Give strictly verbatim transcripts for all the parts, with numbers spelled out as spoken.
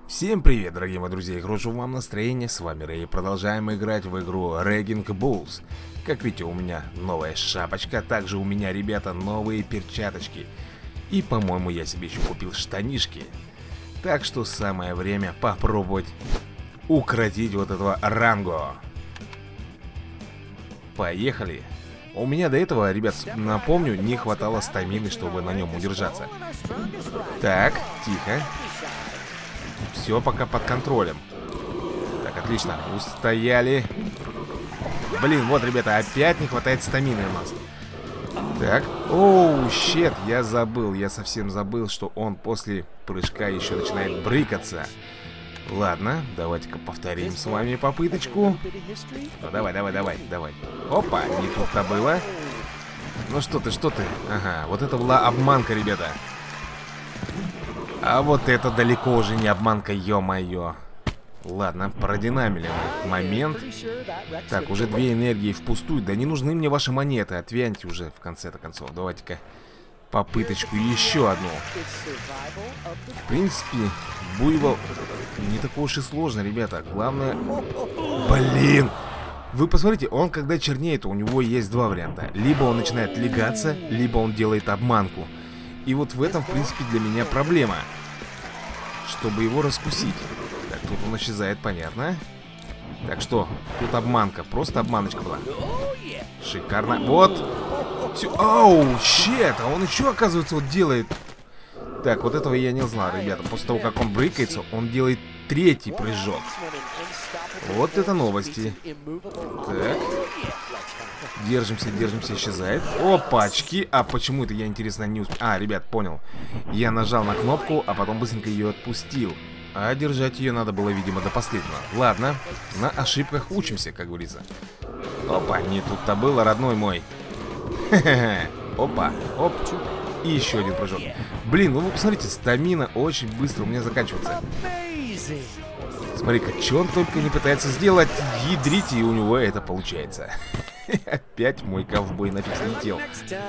Всем привет, дорогие мои друзья, и хорошего вам настроения, с вами Рэй. Продолжаем играть в игру Wrecking Bulls. Как видите, у меня новая шапочка, также у меня, ребята, новые перчаточки. И, по-моему, я себе еще купил штанишки. Так что самое время попробовать укротить вот этого Ранго. Поехали. У меня до этого, ребят, напомню, не хватало стамины, чтобы на нем удержаться. Так, тихо. Все пока под контролем. Так, отлично, устояли. Блин, вот, ребята, опять не хватает стамины у нас. Так, оу, щет, я забыл, я совсем забыл, что он после прыжка еще начинает брыкаться. Ладно, давайте-ка повторим с вами попыточку. Ну, давай, давай, давай, давай. Опа, не тут-то было. Ну что ты, что ты? Ага, вот это была обманка, ребята. А вот это далеко уже не обманка, ё-моё. Ладно, продинамили момент. Так, уже две энергии впустую. Да не нужны мне ваши монеты, отвяньте уже в конце-то концов. Давайте-ка попыточку еще одну. В принципе, буйвол не такой уж и сложно, ребята. Главное... Блин! Вы посмотрите, он когда чернеет, у него есть два варианта. Либо он начинает легаться, либо он делает обманку. И вот в этом, в принципе, для меня проблема. Чтобы его раскусить. Так, тут он исчезает, понятно. Так что, тут обманка, просто обманочка была. Шикарно. Вот. Все. Оу, щет, а он еще, оказывается, вот делает. Так, вот этого я не знал, ребята. После того, как он брыкается, он делает третий прыжок. Вот это новости. Так. Держимся, держимся, исчезает. Опачки. А почему это я, интересно, не успел? А, ребят, понял. Я нажал на кнопку, а потом быстренько ее отпустил. А держать ее надо было, видимо, до последнего. Ладно, на ошибках учимся, как говорится. Опа, не тут-то было, родной мой. Опа, оп. И еще один прыжок. Блин, ну вы посмотрите, стамина очень быстро у меня заканчивается. Смотри-ка, что он только не пытается сделать. Ядрите, и у него это получается. Опять мой ковбой нафиг слетел.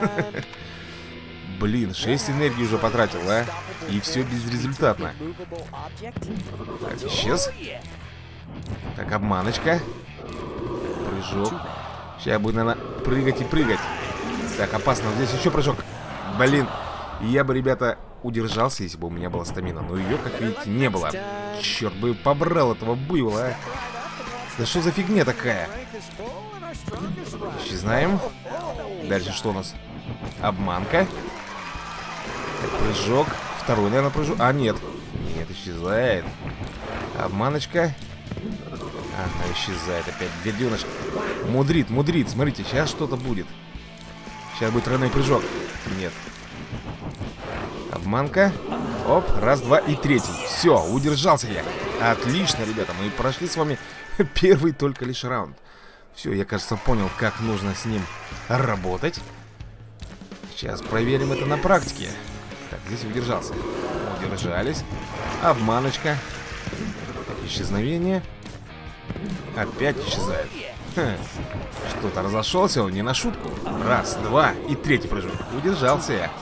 Блин, шесть энергии уже потратил, а? И все безрезультатно. Так, исчез. Так, обманочка. Прыжок. Сейчас будет, наверное, прыгать и прыгать. Так, опасно, вот здесь еще прыжок. Блин, я бы, ребята, удержался, если бы у меня была стамина. Но ее, как видите, не было. Черт бы побрал этого буйвола, а. Да что за фигня такая? Исчезнаем. Дальше что у нас? Обманка. Так, прыжок. Второй, наверное, прыжок. А, нет. Нет, исчезает. Обманочка. Ага, исчезает опять. Гаденыш. Мудрит, мудрит. Смотрите, сейчас что-то будет. Сейчас будет тройной прыжок. Нет. Обманка. Оп, раз, два и третий. Все, удержался я. Отлично, ребята, мы прошли с вами первый только лишь раунд. Все, я, кажется, понял, как нужно с ним работать. Сейчас проверим это на практике. Так, здесь удержался. Удержались. Обманочка. Так, исчезновение. Опять исчезает. Что-то разошелся он не на шутку. Раз, два и третий прыжок. Удержался я.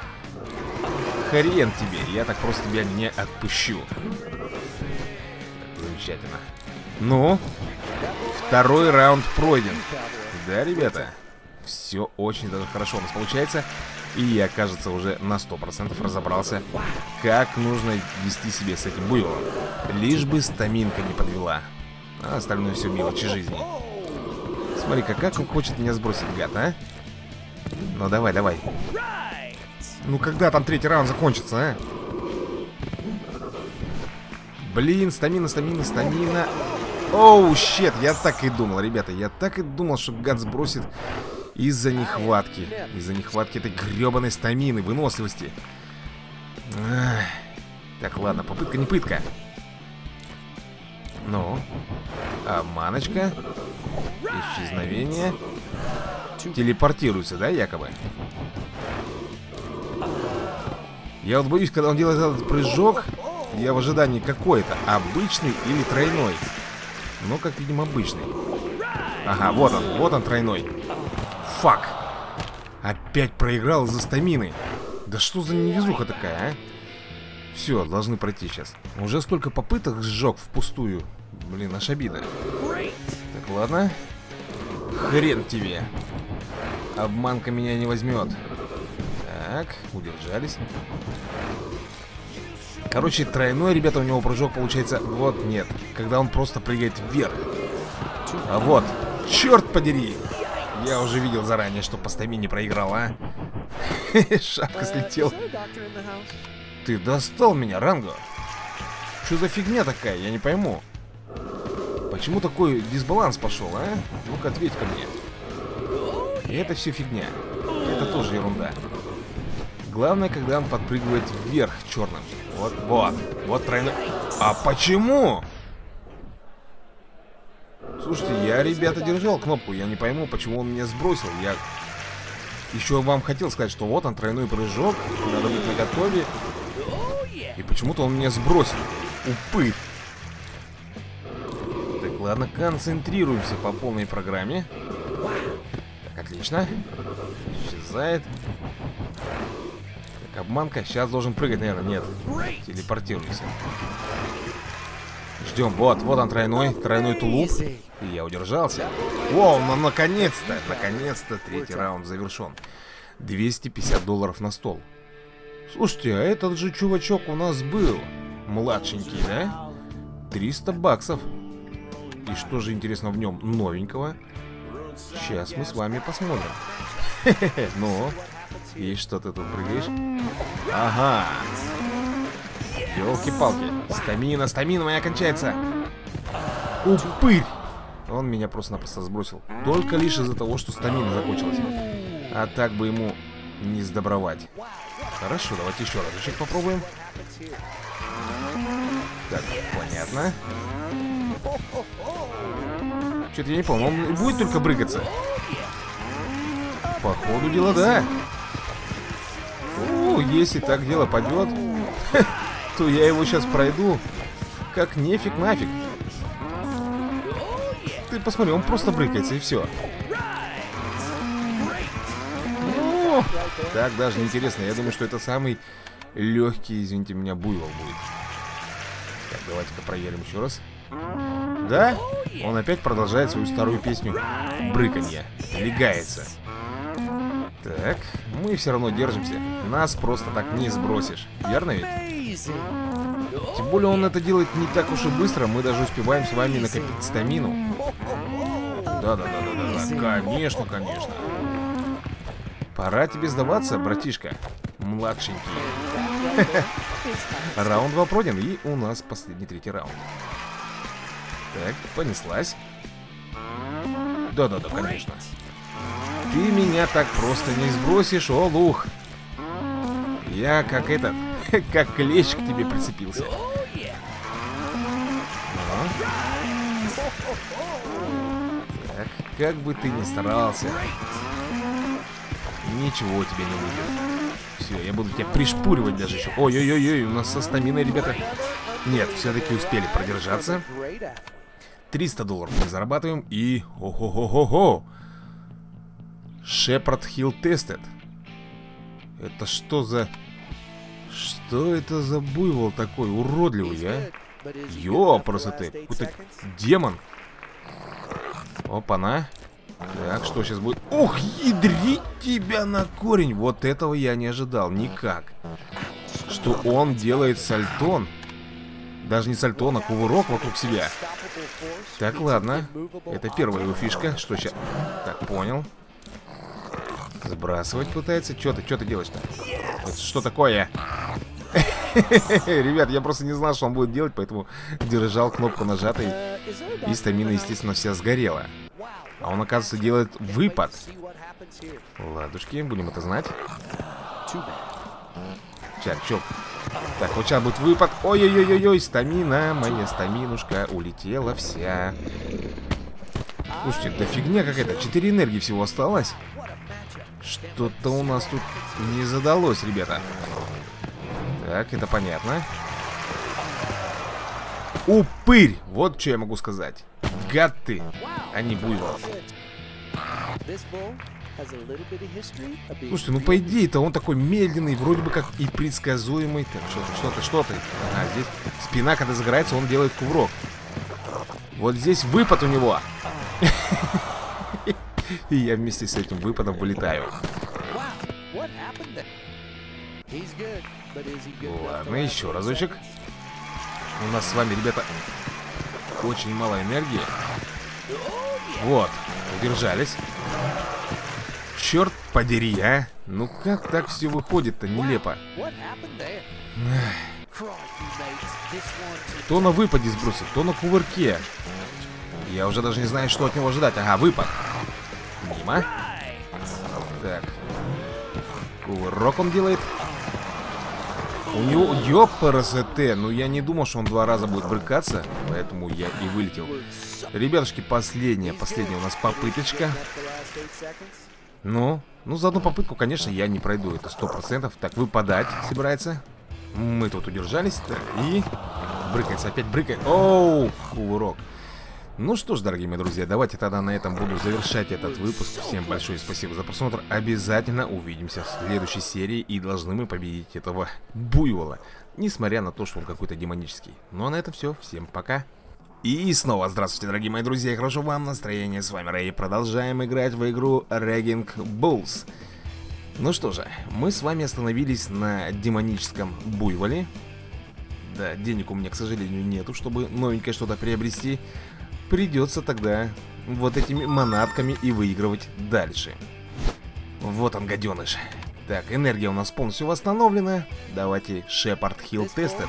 Хрен тебе, я так просто тебя не отпущу. Так, замечательно. Ну, второй раунд пройден. Да, ребята, все очень даже хорошо у нас получается. И я, кажется, уже на сто процентов разобрался, как нужно вести себя с этим буйволом. Лишь бы стаминка не подвела. А остальное все мелочи жизни. Смотри-ка, как он хочет меня сбросить, гад, а? Ну давай, давай. Ну когда там третий раунд закончится, а? Блин, стамина, стамина, стамина. Оу, щет, я так и думал, ребята. Я так и думал, что гад сбросит из-за нехватки. Из-за нехватки этой гребаной стамины, выносливости. Ах. Так, ладно, попытка не пытка. Ну, обманочка. Исчезновение. Телепортируется, да, якобы? Я вот боюсь, когда он делает этот прыжок, я в ожидании какой-то, обычный или тройной. Ну, как видим, обычный. Ага, вот он, вот он тройной. Фак. Опять проиграл из-за стамины. Да что за невезуха такая, а? Все, должны пройти сейчас. Уже столько попыток сжег впустую. Блин, аж обида. Так, ладно. Хрен тебе. Обманка меня не возьмет. Так, удержались. Короче, тройной, ребята, у него прыжок получается. Вот, нет. Когда он просто прыгает вверх. А вот, черт подери. Я уже видел заранее, что по стамине проиграл, а. Шапка слетела. Ты достал меня, Ранго. Что за фигня такая, я не пойму. Почему такой дисбаланс пошел, а? Ну-ка, ответь ко мне. И это все фигня. Это тоже ерунда. Главное, когда он подпрыгивает вверх черным. Вот, вот, вот тройной. А почему? Слушайте, я, ребята, держал кнопку. Я не пойму, почему он меня сбросил. Я еще вам хотел сказать, что вот он, тройной прыжок. Надо быть наготове. И почему-то он меня сбросил. Упырь. Так, ладно, концентрируемся по полной программе. Так, отлично. Исчезает. Так, обманка. Сейчас должен прыгать, наверное. Нет. Телепортируйся. Ждем. Вот, вот он тройной. Тройной тулуп. И я удержался. О, ну наконец-то. Наконец-то третий раунд завершен. двести пятьдесят долларов на стол. Слушайте, а этот же чувачок у нас был младшенький, да? триста баксов. И что же интересно в нем новенького? Сейчас мы с вами посмотрим. Ну, и что ты тут прыгаешь? Ага. Ёлки-палки. Стамина, стамина моя кончается. Упырь. Он меня просто-напросто сбросил. Только лишь из-за того, что стамина закончилась. А так бы ему не сдобровать. Хорошо, давайте еще разочек попробуем. Так, понятно. Что-то я не помню, он будет только брыгаться? По ходу дела, да. О, если так дело пойдет, то я его сейчас пройду. Как нефиг нафиг. Ты посмотри, он просто брыкается и все. О, так даже неинтересно. Я думаю, что это самый легкий, извините меня, буйвол будет. Так, давайте-ка проверим еще раз. Да? Он опять продолжает свою старую песню брыканья. Легается. Так, мы все равно держимся. Нас просто так не сбросишь. Верно ведь? Тем более он это делает не так уж и быстро. Мы даже успеваем с вами накопить стамину. Да-да-да-да-да. Конечно, конечно. Пора тебе сдаваться, братишка. Младшенький. Раунд два пройден. И у нас последний третий раунд. Так, понеслась. Да-да-да, конечно. Ты меня так просто не сбросишь, о, лух. Я как этот, как клещ к тебе прицепился. Ну. Так, как бы ты ни старался, ничего у тебя не выйдет. Все, я буду тебя пришпуривать даже еще. Ой-ой-ой, у нас со стаминой, ребята. Нет, все-таки успели продержаться. триста долларов мы зарабатываем. И... О-хо-хо-хо-хо! Шепард Хилл Тестед. Это что за... Что это за буйвол такой уродливый, а? Ёпросоты, какой-то демон. Опа-на. Так, что сейчас будет? Ух, ядрить тебя на корень. Вот этого я не ожидал никак. Что он делает сальтон. Даже не сальтон, а кувырок вокруг себя. Так, ладно. Это первая его фишка. Что сейчас? Так, понял. Сбрасывать пытается. Что ты, что ты делаешь-то? Это что такое? Ребят, я просто не знал, что он будет делать, поэтому держал кнопку нажатой. И стамина, естественно, вся сгорела. А он, оказывается, делает выпад. Ладушки, будем это знать. Сейчас, чё? Так, вот сейчас будет выпад. Ой-ой-ой-ой, стамина, моя стаминушка улетела вся. Слушайте, да фигня какая-то. Четыре энергии всего осталось. Что-то у нас тут не задалось, ребята. Так, это понятно. Упырь! Вот что я могу сказать. Гад ты, а не буйвол. Слушайте, ну по идее-то он такой медленный, вроде бы как и предсказуемый. Так, что-то, что-то, что-то. Ага, здесь спина, когда загорается, он делает кувырок. Вот здесь выпад у него. И я вместе с этим выпадом вылетаю. Ладно, еще разочек. У нас с вами, ребята, очень мало энергии. Вот, удержались. Черт подери, а. Ну как так все выходит-то нелепо. То на выпаде сбросит, то на кувырке. Я уже даже не знаю, что от него ожидать. Ага, выпад. Мимо. Так. Кувырок он делает. У него, ёпарасоте, ну я не думал, что он два раза будет брыкаться, поэтому я и вылетел. Ребятушки, последняя, последняя у нас попыточка. Ну, ну за одну попытку, конечно, я не пройду, это сто процентов. Так, выпадать собирается. Мы тут удержались, так, и... Брыкается, опять брыкает. Оу, кувырок. Ну что ж, дорогие мои друзья, давайте тогда на этом буду завершать этот выпуск. Всем большое спасибо за просмотр. Обязательно увидимся в следующей серии. И должны мы победить этого буйвола. Несмотря на то, что он какой-то демонический. Ну а на этом все. Всем пока. И снова здравствуйте, дорогие мои друзья. И хорошо вам настроение. С вами Рэй. Продолжаем играть в игру Wrecking Bulls. Ну что же, мы с вами остановились на демоническом буйволе. Да, денег у меня, к сожалению, нету, чтобы новенькое что-то приобрести. Придется тогда вот этими манатками и выигрывать дальше. Вот он, гаденыш. Так, энергия у нас полностью восстановлена. Давайте Шепард Хилл Тестед.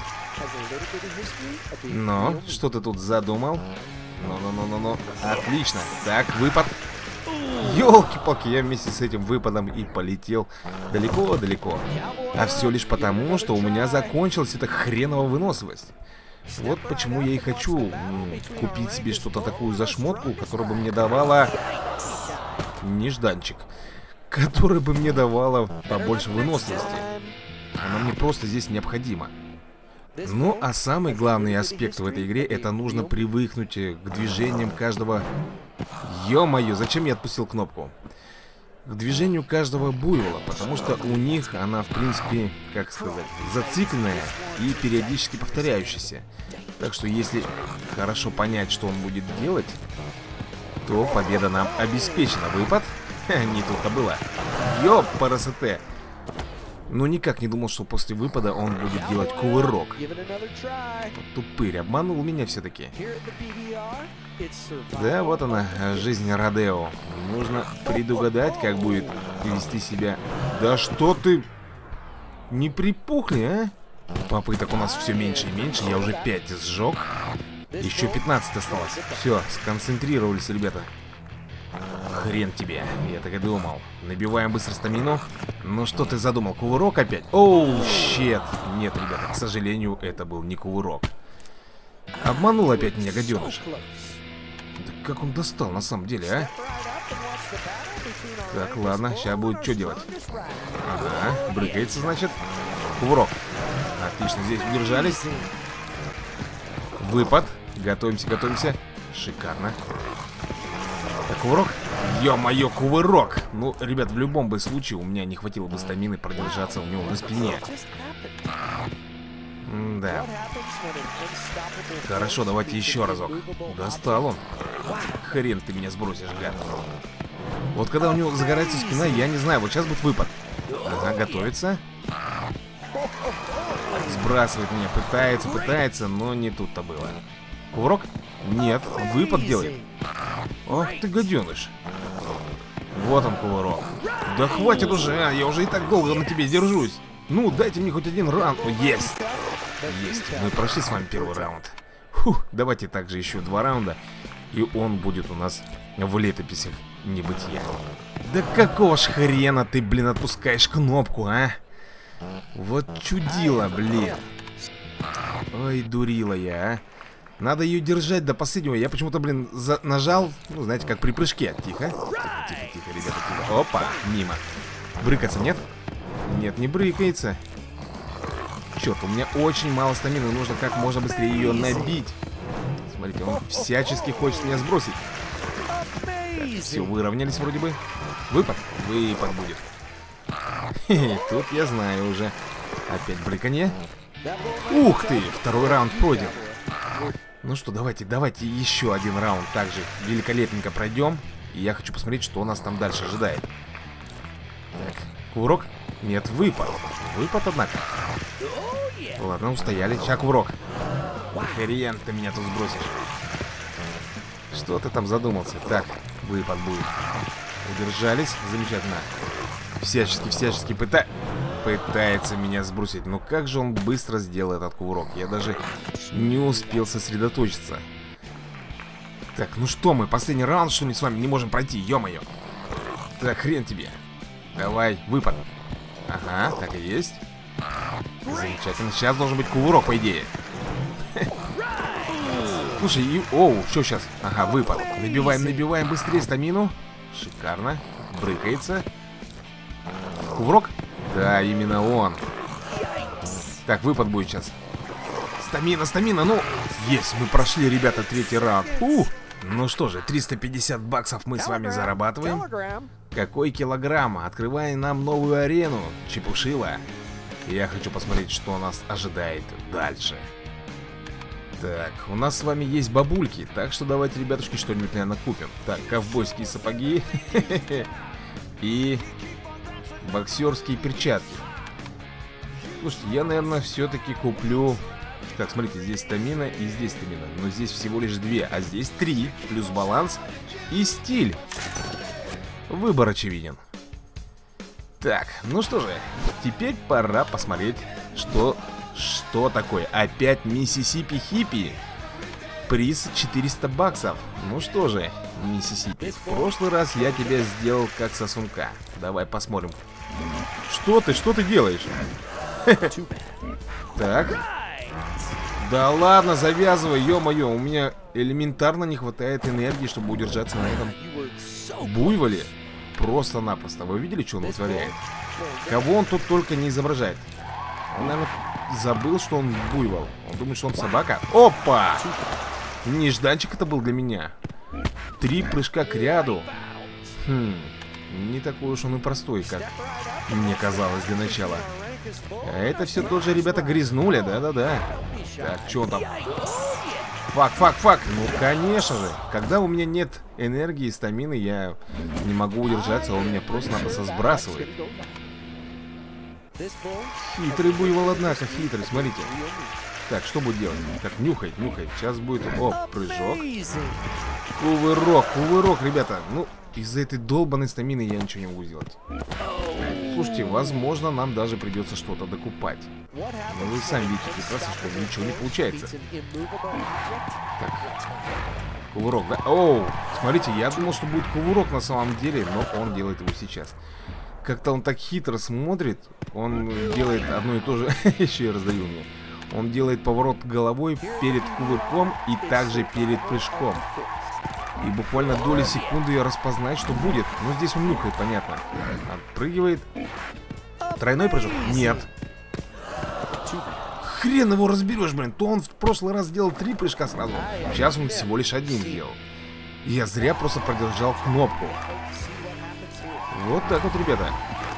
Но, что ты тут задумал? Ну-ну-ну-ну-ну. Отлично. Так, выпад. Ёлки-палки, я вместе с этим выпадом и полетел далеко-далеко. А все лишь потому, что у меня закончилась эта хреновая выносливость. Вот почему я и хочу м, купить себе что-то такую за шмотку, которая бы мне давала... Нежданчик. Которая бы мне давала побольше выносливости. Она мне просто здесь необходима. Ну, а самый главный аспект в этой игре — это нужно привыкнуть к движениям каждого... Ё-моё, зачем я отпустил кнопку? К движению каждого буйвола, потому что у них она, в принципе, как сказать, зацикленная и периодически повторяющаяся. Так что если хорошо понять, что он будет делать, то победа нам обеспечена. Выпад? Ха, не тут-то было. Ёпарасоте. Ну никак не думал, что после выпада он будет делать кувырок. Тупырь, обманул меня все-таки. Да, вот она, жизнь Родео. Нужно предугадать, как будет вести себя. Да что ты... Не припухли, а? Попыток у нас все меньше и меньше. Я уже пять сжег. Еще пятнадцать осталось. Все, сконцентрировались, ребята. Хрен тебе, я так и думал. Набиваем быстро стамину. Ну что ты задумал, кувырок опять? Оу, щет. Нет, ребята, к сожалению, это был не кувырок. Обманул опять меня, гаденыш. Да как он достал на самом деле, а? Так, ладно, сейчас будет что делать. Ага, брыкается, значит. Кувырок. Отлично, здесь удержались. Выпад. Готовимся, готовимся. Шикарно. Так, кувырок. Ё-моё, кувырок. Ну, ребят, в любом бы случае у меня не хватило бы стамины продержаться у него на спине. М-да. Хорошо, давайте еще разок. Достал он. Хрен ты меня сбросишь, гад. Вот когда у него загорается спина, я не знаю, вот сейчас будет выпад. Ага, готовится. Сбрасывает меня, пытается, пытается, но не тут-то было. Кувырок? Нет, выпад делает. Ох ты, гаденыш. Вот он, кувырок. Да хватит уже, а, я уже и так долго на тебе держусь. Ну, дайте мне хоть один раунд. Есть. Есть, мы прошли с вами первый раунд. Фух, давайте также еще два раунда. И он будет у нас в летописях небытия. Да какого ж хрена ты, блин, отпускаешь кнопку, а? Вот чудило, блин. Ой, дурила я, а. Надо ее держать до последнего. Я почему-то, блин, за... нажал. Ну, знаете, как при прыжке. Тихо. Тихо, тихо, тихо, ребята, тихо. Опа, мимо. Брыкаться нет? Нет, не брыкается. Черт, у меня очень мало стамины. Нужно как можно быстрее ее набить. Смотрите, он всячески хочет меня сбросить. Так, все, выровнялись вроде бы. Выпад? Выпад будет. Тут я знаю уже. Опять брыканье. Ух ты, второй раунд пройден. Ну что, давайте, давайте еще один раунд также великолепненько пройдем. И я хочу посмотреть, что нас там дальше ожидает. Так, кувырок? Нет, выпад. Выпад, однако. Ладно, устояли. Сейчас кувырок. Хрен ты меня тут сбросишь. Что ты там задумался? Так, выпад будет. Удержались. Замечательно. Всячески, всячески пыта... пытается меня сбросить. Но как же он быстро сделал этот кувырок? Я даже не успел сосредоточиться. Так, ну что мы, последний раунд, что ли, с вами не можем пройти? Ё-моё. Так, хрен тебе. Давай, выпад. Ага, так и есть. Замечательно. Сейчас должен быть кувырок, по идее. Слушай, и... Оу, что сейчас? Ага, выпад. Набиваем, набиваем быстрее стамину. Шикарно. Брыкается. Кувырок? Да, именно он. Так, выпад будет сейчас. Стамина, стамина, ну... Есть, мы прошли, ребята, третий раунд. Ух! Ну что же, триста пятьдесят баксов мы с вами зарабатываем. Какой килограмм? Открываем нам новую арену. Чепушила. Я хочу посмотреть, что нас ожидает дальше. Так, у нас с вами есть бабульки. Так что давайте, ребятушки, что-нибудь, наверное, купим. Так, ковбойские сапоги. И боксерские перчатки. Слушайте, я, наверное, все-таки куплю... Так, смотрите, здесь стамина и здесь стамина. Но здесь всего лишь две, а здесь три. Плюс баланс и стиль. Выбор очевиден. Так, ну что же, теперь пора посмотреть, что, что такое. Опять Миссисипи Хиппи. Приз четыреста баксов. Ну что же, Миссисипи, в прошлый раз я тебя сделал как сосунка. Давай посмотрим. Что ты, что ты делаешь? Так. Да ладно, завязывай, ё-моё, у меня элементарно не хватает энергии, чтобы удержаться на этом буйволе. Просто-напросто. Вы видели, что он вытворяет? Кого он тут только не изображает? Он, наверное, забыл, что он буйвол. Он думает, что он собака. Опа! Нежданчик это был для меня. Три прыжка к ряду. Хм, не такой уж он и простой, как мне казалось для начала. А это все тот же, ребята, грязнули, да-да-да. Так, что он там? Фак, фак, фак. Ну, конечно же. Когда у меня нет энергии и стамины, я не могу удержаться, он меня просто-напросто сбрасывает. Хитрый буйвол, однако, хитрый, смотрите. Так, что будет делать? Так, нюхает, нюхает. Сейчас будет, оп, прыжок. Кувырок, кувырок, ребята. Ну, из-за этой долбанной стамины я ничего не могу сделать. Слушайте, возможно, нам даже придется что-то докупать. Но вы сами видите прекрасно, что ничего не получается. Так. Кувырок, да? Оу, смотрите, я думал, что будет кувырок на самом деле, но он делает его сейчас. Как-то он так хитро смотрит. Он делает одно и то же. Еще я раздаю мне. Он делает поворот головой перед кувырком и также перед прыжком. И буквально доли секунды я распознаю, что будет. Ну, здесь он нюхает, понятно. Отпрыгивает. Тройной прыжок? Нет. Хрен его разберешь, блин. То он в прошлый раз сделал три прыжка сразу. Сейчас он всего лишь один сделал. Я зря просто продержал кнопку. Вот так вот, ребята.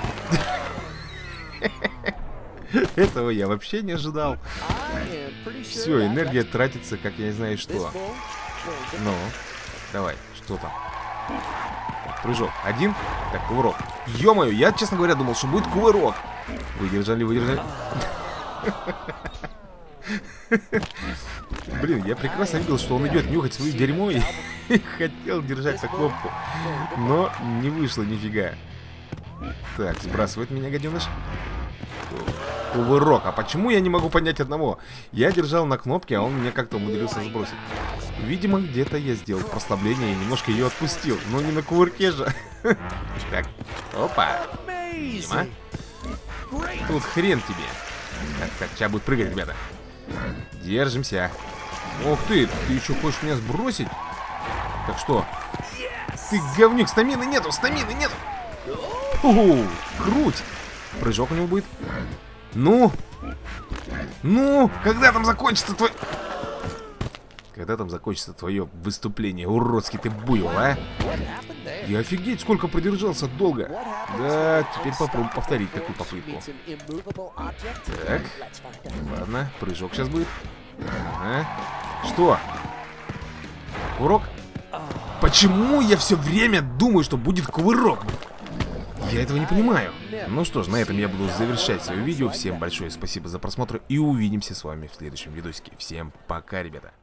Этого я вообще не ожидал. Все, энергия тратится, как я не знаю что. Ну, давай, что там? Так, прыжок. Один. Так, кувырок. Ё-моё, я, честно говоря, думал, что будет кувырок. Выдержали, выдержали. Блин, я прекрасно видел, что он идет нюхать свое дерьмо и хотел держать за кнопку. Но не вышло нифига. Так, сбрасывает меня, гаденыш. Кувырок. А почему я не могу поднять одного? Я держал на кнопке, а он меня как-то умудрился сбросить. Видимо, где-то я сделал прослабление и немножко ее отпустил. Но не на кувырке же. Так, опа. Дима. Тут хрен тебе. Так, так, сейчас будет прыгать, ребята. Держимся. Ох ты, ты еще хочешь меня сбросить? Так что? Ты говнюк, стамины нету, стамины нету. Фу, круть. Прыжок у него будет. Ну? Ну? Когда там закончится твой... Когда там закончится твое выступление? Уродский ты буйвол, а? И офигеть, сколько продержался долго. Да, теперь попробуем повторить такую попытку. Так, ладно, прыжок сейчас будет. Ага. Что? Кувырок? Почему я все время думаю, что будет кувырок? Я этого не понимаю. Ну что ж, на этом я буду завершать свое видео. Всем большое спасибо за просмотр и увидимся с вами в следующем видосике. Всем пока, ребята.